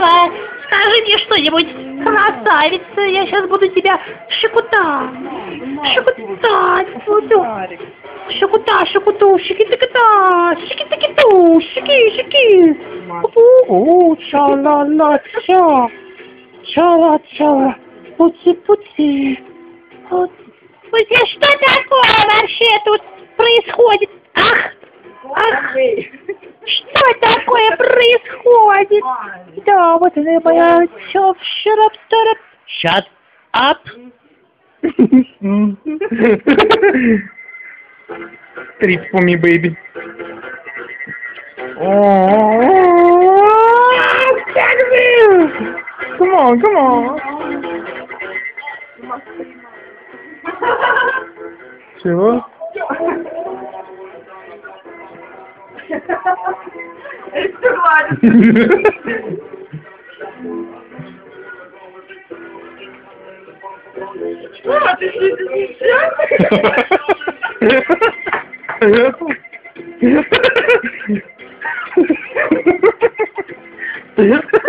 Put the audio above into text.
пришла. Скажи мне что-нибудь, красавица, я сейчас буду тебя щекотать. Щекотать буду. Щекота, щекоту, щеки-тыки-та, щеки-тыки-ту, щеки. Ча-ла-ла-ча. Ча-ла-ча. Пути-пути. Вообще, что такое вообще тут происходит? Ах! Что такое происходит? Да, вот она моя... Shut up! Trip for me, baby. Come on, come on. Чего? А, ты что,